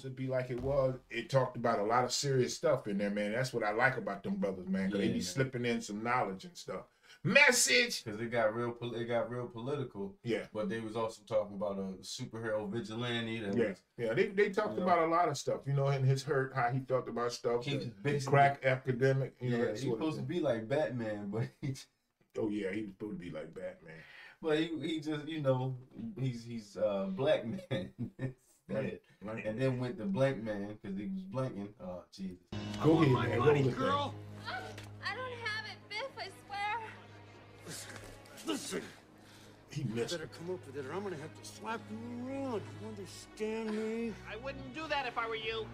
to be like it was. It talked about a lot of serious stuff in there, man. That's what I like about them brothers, man. Cause they be slipping in some knowledge and stuff. Message. Because it got real political. Yeah. But they was also talking about a superhero vigilante. They talked about a lot of stuff, you know, and his hurt, how he talked about stuff. The crack epidemic, you know. He's supposed to be like Batman, but he was supposed to be like Batman. But he just, you know, he's black man. Right. And then went to blank man because he was blanking. Oh, Jesus. Go ahead, man. Money, girl. I don't have it, Biff, I swear. Listen. He missed You better come up with it or I'm gonna have to slap you around. You understand me? I wouldn't do that if I were you.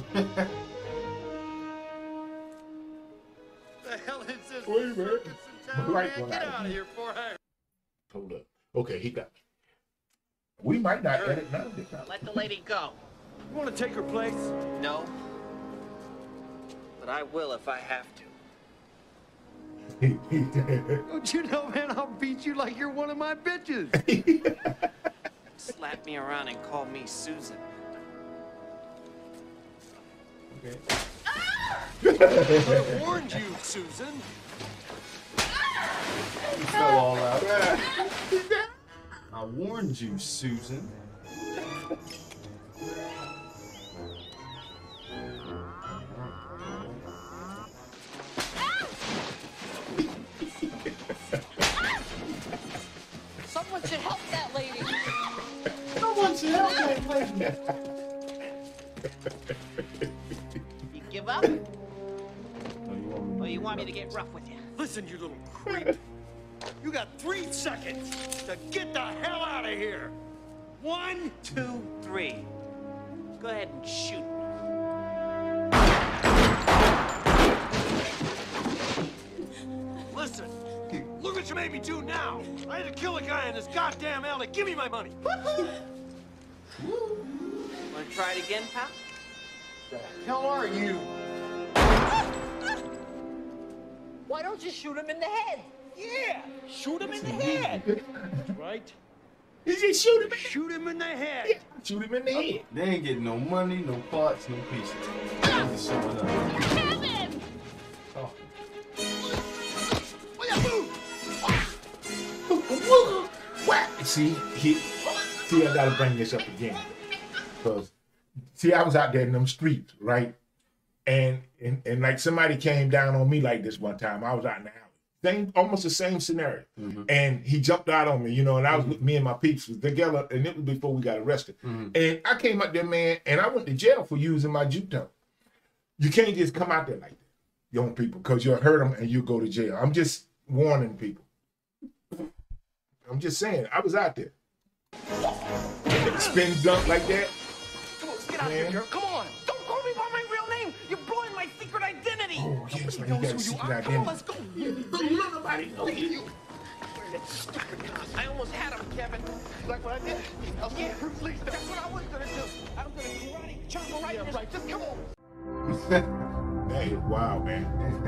The hell is this? Wait a minute. Right, Get out of here before I... Hold up. Okay, he got it. We might not edit none of this out. Let the lady go. You wanna take her place? No. But I will if I have to. Don't you know, man, I'll beat you like you're one of my bitches. Slap me around and call me Susan. Okay. I warned you, Susan. He fell all out. I warned you, Susan. Someone should help that lady. Someone should help that lady. You give up? Or you want me to get rough with you? Listen, you little creep. You got 3 seconds to get the hell out of here. 1, 2, 3. Go ahead and shoot. listen. Look what you made me do now. I had to kill a guy in this goddamn alley. Give me my money. Wanna try it again, pal? The hell are you? Why don't you shoot him in the head? Yeah, shoot him in the head. That's right. You just shoot him. Shoot him in the head. Yeah, shoot him in the head. They ain't getting no money, no parts, no pieces. They just showing up. Kevin! Oh. What? See, I gotta bring this up again. Because, see, I was out there in them streets, right? And like somebody came down on me like this one time. I was out in the alley. Almost the same scenario. Mm-hmm. And he jumped out on me, you know, and I was with me and my peeps was together, and it was before we got arrested. Mm-hmm. And I came up there, man, and I went to jail for using my juke toe. You can't just come out there like that, young people, because you'll hurt them and you'll go to jail. I'm just warning people. I'm just saying, I was out there. Spin dunk like that. Come on, let's get out of here, girl. Come on. Don't call me by my real name! You're blowing my secret identity! Oh, yes, man, you knows got a who you secret are. Come identity. on, let's go. Nobody knows you. I almost had him, Kevin. Like what I did? Yeah, please don't. That's what I was gonna do. I'm gonna karate chop him right in his... Right, just come on. That is wild, man.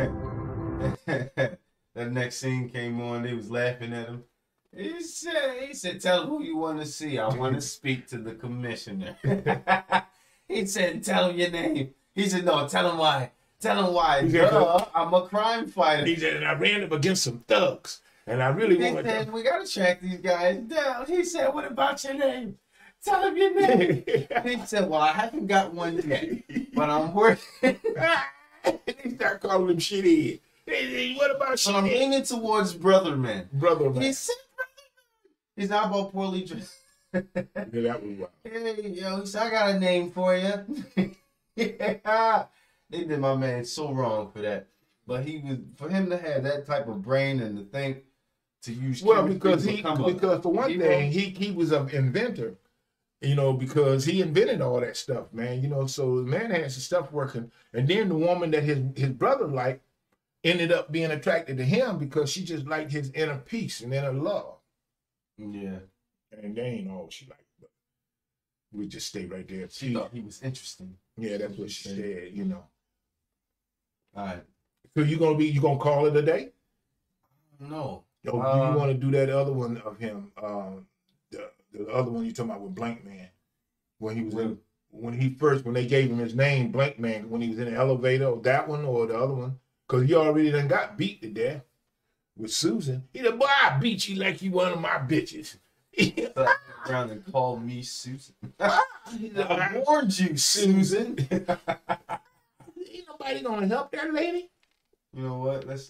That next scene came on, they was laughing at him. He said, tell him who you want to see. I want to speak to the commissioner. He said, tell him your name. He said, no, tell him why. Tell him why. Duh, I'm a crime fighter. He said, and I ran up against some thugs, and I really He wanted said, to. we got to track these guys down. He said, what about your name? Tell him your name. He said, well, I haven't got one yet, but I'm working. They start calling him shithead. What about So I'm shithead? leaning towards brother man. Brother, man. He said, brother man. He's not about poorly dressed. Yeah, that was wild. Hey, yo, he said, I got a name for you. Yeah. They did my man so wrong for that. But for him to have that type of brain and to think to use Well, chemistry because for one thing, he was an inventor, you know, because he invented all that stuff, man. You know, so the man had some stuff working. And then the woman that his brother liked ended up being attracted to him because she just liked his inner peace and inner love. Yeah. And they ain't all she liked. But we just stay right there. She thought he was interesting. Yeah, that's what she said, you know. All right. So you gonna call it a day? No. Or do you want to do that other one of him? The other one you talking about with Blank Man, when he was when they gave him his name, Blank Man, when he was in the elevator, or that one or the other one, because he already done got beat to death with Susan. He said, boy, I beat you like you one of my bitches. Around and called me Susan. He said, I warned you, Susan. Ain't nobody gonna help that lady. You know what? Let's.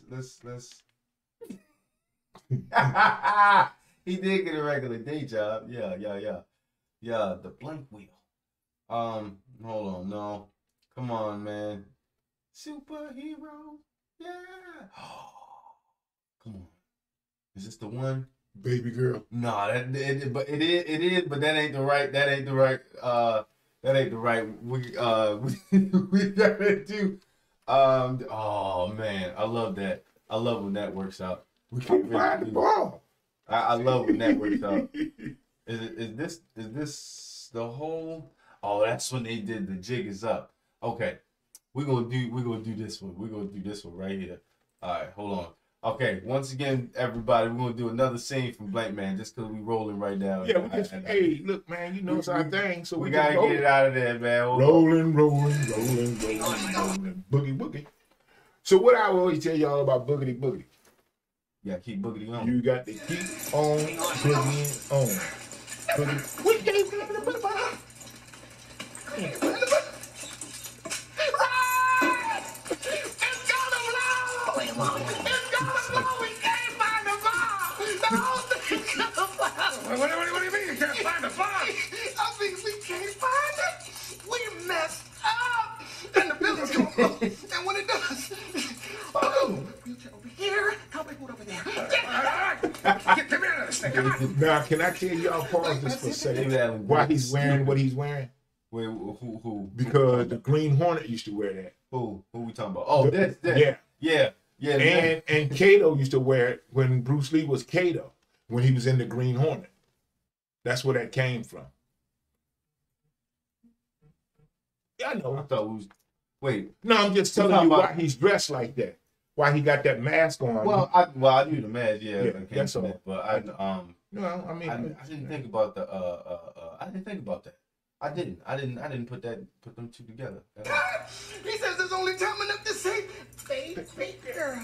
He did get a regular day job. Yeah. The blank wheel. Hold on. No, come on, man. Superhero. Yeah. Come on. Is this the one? Baby girl. No, it is, but that ain't the right. That ain't the right. We gotta do. Oh man, I love that. I love when that works out. We can't find the ball. I love when that works out. Is this the whole? Oh, that's when they did the jig is up. Okay, we're gonna do this one. We're gonna do this one right here. All right, hold on. Okay, once again, everybody, we're gonna do another scene from Blank Man just because we rolling right now. Yeah, hey, look, man, you know it's our thing, so we gotta get it out of there, man. Rolling, boogie. So what I always tell y'all about boogity boogie? Yeah, keep boogity on. You got to keep on boogieing on. Boogie. We gave him the boogie. What do you mean you can't find the bomb? I mean, we can't find it. We messed up. And the building's going to blow. And when it does, boom. Wheelchair over here. Cowboy boot over there. Get me out of this thing. Come on. Now, can I tell y'all, pause this for a second, why he's wearing what he's wearing? Wait, who? Because the Green Hornet used to wear that. Who we talking about? Oh, this. Yeah. And Kato used to wear it when Bruce Lee was Kato, when he was in the Green Hornet. That's where that came from. Yeah, I know. I thought it was. Wait. No, I'm just telling you why he's dressed like that. Why he got that mask on. Well, I knew the mask. Yeah, that's all. But I didn't think about the. I didn't think about that. I didn't put them two together. He says there's only time enough to say, baby girl.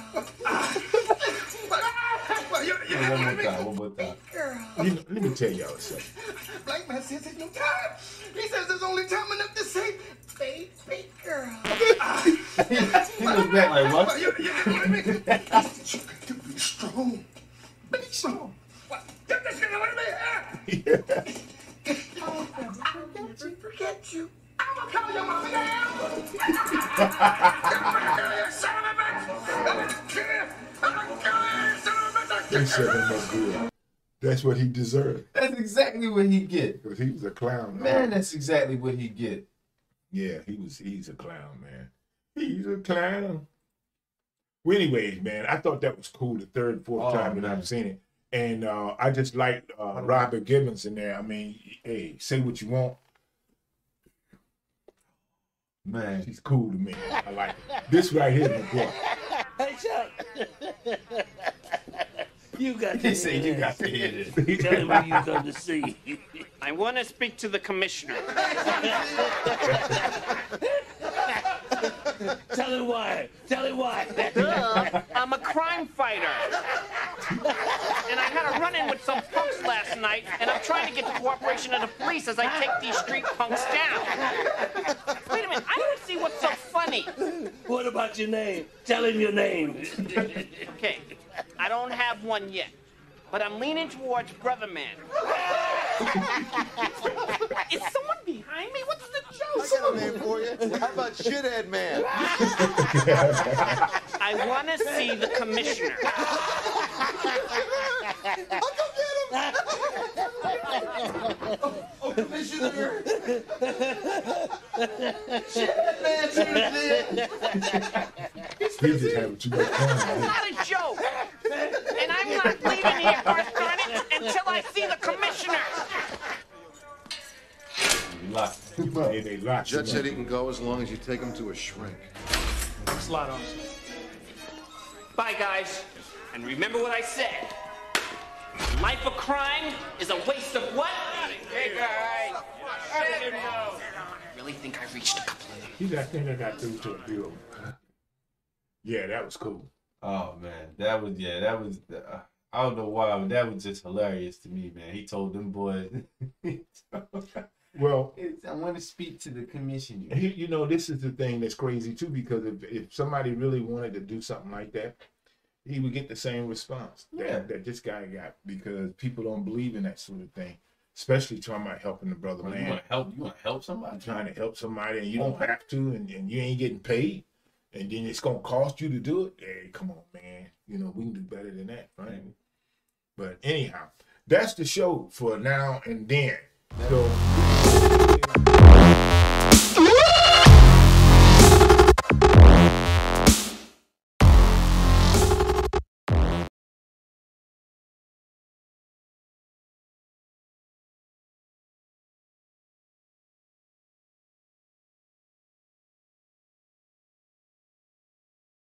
One more time. Girl. Let me tell y'all something. Blank Man says there's no time. He says there's only time enough to say, baby girl. He was back like what? You got to be strong. Be strong. What? Get this girl away from me. Yeah. Forget you. I'm gonna call your mama now. Son of a bitch. I'm gonna kill you, son of a bitch. They said him up good. That's what he deserved. That's exactly what he get. Because he was a clown. Man, that's exactly what he get. Yeah, he's a clown, man. He's a clown. Well, anyways, man, I thought that was cool the third, fourth time that I've seen it. And I just like Robert Gibbons in there. I mean, hey, say what you want. Man, she's cool to me. I like it. This right here is my boy. Hey, Chuck. You got to he said you got to hear this. Tell him who you come to see. I want to speak to the commissioner. Tell him why. Tell him why. I'm a crime fighter. And I had a run-in with some punks last night, and I'm trying to get the cooperation of the police as I take these street punks down. Wait a minute, I don't see what's so funny. What about your name? Tell him your name. Okay, I don't have one yet, but I'm leaning towards Brother Man. Is someone behind me? What's the joke? I got a name for you. How about Shithead Man? I want to see the commissioner. I'll go get him. Oh, Commissioner. Shithead Man, He's just having too much fun. It's not a joke. And I'm not leaving here, gosh darn it, until I see the commissioner. Judge said he can go as long as you take him to a shrink. Thanks a lot, officer. Bye, guys. And remember what I said. Life of crime is a waste of what? Hey, guys. really think I reached a couple of them. I think I got through to a few of them. Yeah, that was cool. Oh man, that was I don't know why, but that was just hilarious to me, man. He told them boys, well, I want to speak to the commissioner. You know, this is the thing that's crazy too, because if somebody really wanted to do something like that, he would get the same response that this guy got, because people don't believe in that sort of thing, especially talking about helping the brother, man. You want to help somebody? Trying to help somebody, and you don't have to, and you ain't getting paid, and then it's gonna cost you to do it. Hey, come on, man. You know, we can do better than that, right? But anyhow, that's the show for now and then. So